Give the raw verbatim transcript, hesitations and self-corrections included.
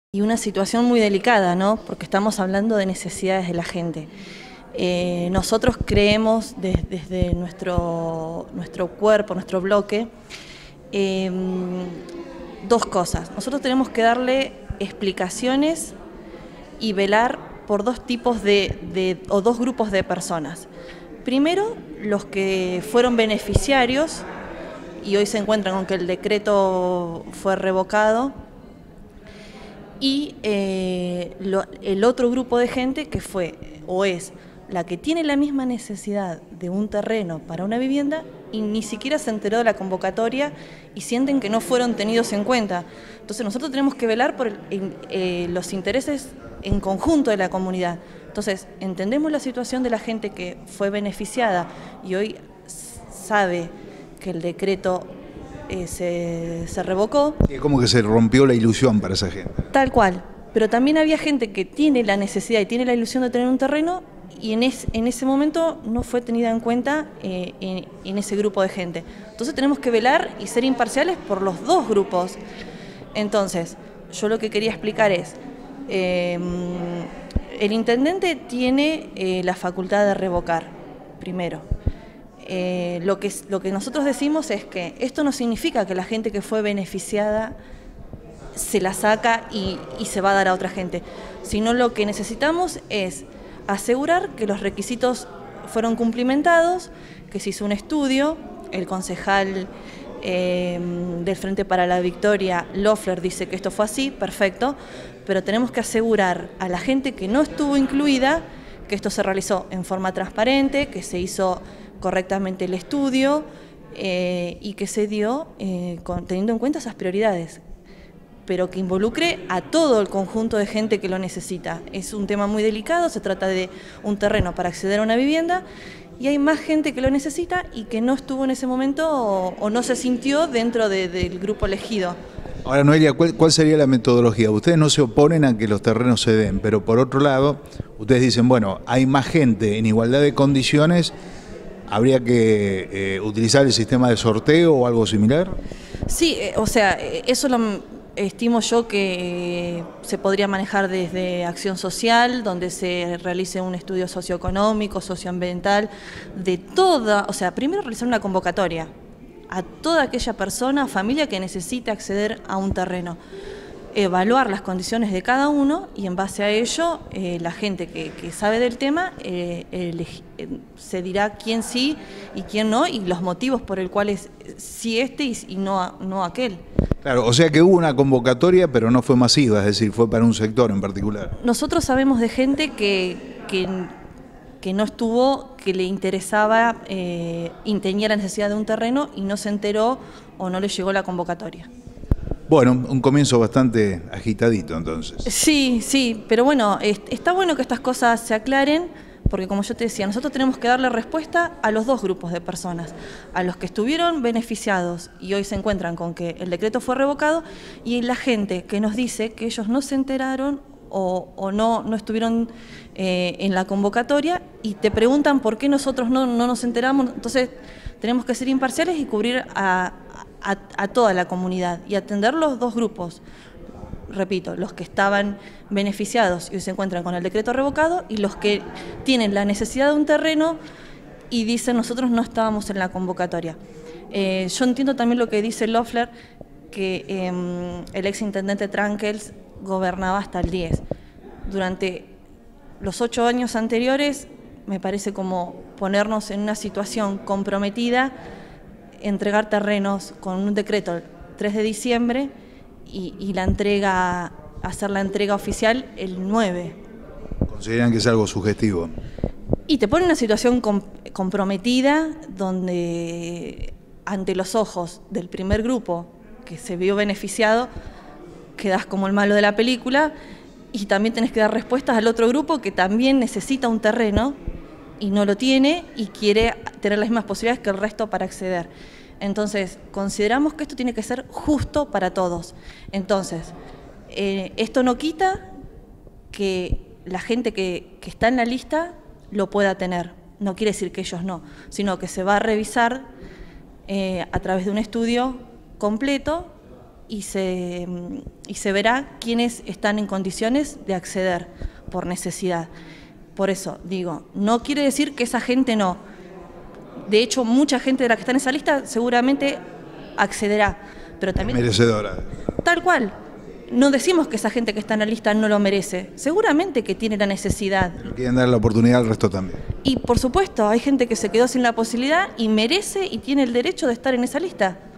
Y una situación muy delicada, ¿no? Porque estamos hablando de necesidades de la gente. Eh, nosotros creemos de, desde nuestro, nuestro cuerpo, nuestro bloque, eh, dos cosas. Nosotros tenemos que darle explicaciones y velar por dos tipos de, de, o dos grupos de personas. Primero, los que fueron beneficiarios y hoy se encuentran con que el decreto fue revocado, y eh, lo, el otro grupo de gente que fue o es la que tiene la misma necesidad de un terreno para una vivienda y ni siquiera se enteró de la convocatoria y sienten que no fueron tenidos en cuenta. Entonces nosotros tenemos que velar por el, en, eh, los intereses en conjunto de la comunidad. Entonces entendemos la situación de la gente que fue beneficiada y hoy sabe que el decreto Eh, se, se revocó. Es como que se rompió la ilusión para esa gente. Tal cual, pero también había gente que tiene la necesidad y tiene la ilusión de tener un terreno y en, es, en ese momento no fue tenida en cuenta eh, en, en ese grupo de gente. Entonces tenemos que velar y ser imparciales por los dos grupos. Entonces, yo lo que quería explicar es, eh, el intendente tiene eh, la facultad de revocar, primero. Eh, lo, que, lo que nosotros decimos es que esto no significa que la gente que fue beneficiada se la saca y, y se va a dar a otra gente, sino lo que necesitamos es asegurar que los requisitos fueron cumplimentados, que se hizo un estudio, el concejal eh, del Frente para la Victoria, Loeffler, dice que esto fue así, perfecto, pero tenemos que asegurar a la gente que no estuvo incluida que esto se realizó en forma transparente, que se hizo correctamente el estudio eh, y que se dio eh, con, teniendo en cuenta esas prioridades, pero que involucre a todo el conjunto de gente que lo necesita. Es un tema muy delicado, se trata de un terreno para acceder a una vivienda y hay más gente que lo necesita y que no estuvo en ese momento o, o no se sintió dentro de, del grupo elegido. Ahora, Noelia, ¿cuál, ¿cuál sería la metodología? Ustedes no se oponen a que los terrenos se den, pero por otro lado, ustedes dicen, bueno, hay más gente en igualdad de condiciones, ¿habría que eh, utilizar el sistema de sorteo o algo similar? Sí, eh, o sea, eso lo estimo yo que se podría manejar desde acción social, donde se realice un estudio socioeconómico, socioambiental, de toda, o sea, primero realizar una convocatoria a toda aquella persona o familia que necesite acceder a un terreno, evaluar las condiciones de cada uno y en base a ello eh, la gente que, que sabe del tema eh, eh, se dirá quién sí y quién no y los motivos por el cuales sí este y, y no, no aquel. Claro, o sea que hubo una convocatoria pero no fue masiva, es decir, fue para un sector en particular. Nosotros sabemos de gente que, que, que no estuvo, que le interesaba eh, y tenía la necesidad de un terreno y no se enteró o no le llegó la convocatoria. Bueno, un comienzo bastante agitadito entonces. Sí, sí, pero bueno, está bueno que estas cosas se aclaren, porque como yo te decía, nosotros tenemos que darle respuesta a los dos grupos de personas, a los que estuvieron beneficiados y hoy se encuentran con que el decreto fue revocado, y la gente que nos dice que ellos no se enteraron o, o no, no estuvieron eh, en la convocatoria y te preguntan por qué nosotros no, no nos enteramos. Entonces tenemos que ser imparciales y cubrir a... A, a toda la comunidad y atender los dos grupos, repito, los que estaban beneficiados y hoy se encuentran con el decreto revocado y los que tienen la necesidad de un terreno y dicen nosotros no estábamos en la convocatoria. Eh, yo entiendo también lo que dice Loeffler, que eh, el ex intendente Trankels gobernaba hasta el diez. Durante los ocho años anteriores me parece como ponernos en una situación comprometida, entregar terrenos con un decreto el tres de diciembre y, y la entrega, hacer la entrega oficial el nueve. ¿Consideran que es algo sugestivo? Y te pone en una situación com comprometida donde ante los ojos del primer grupo que se vio beneficiado quedás como el malo de la película y también tenés que dar respuestas al otro grupo que también necesita un terreno y no lo tiene y quiere tener las mismas posibilidades que el resto para acceder. Entonces, consideramos que esto tiene que ser justo para todos. Entonces, eh, esto no quita que la gente que, que está en la lista lo pueda tener. No quiere decir que ellos no, sino que se va a revisar eh, a través de un estudio completo y se, y se verá quiénes están en condiciones de acceder por necesidad. Por eso digo, no quiere decir que esa gente no. De hecho, mucha gente de la que está en esa lista seguramente accederá, pero también... Merecedora. Tal cual. No decimos que esa gente que está en la lista no lo merece. Seguramente que tiene la necesidad. Pero quieren dar la oportunidad al resto también. Y por supuesto, hay gente que se quedó sin la posibilidad y merece y tiene el derecho de estar en esa lista.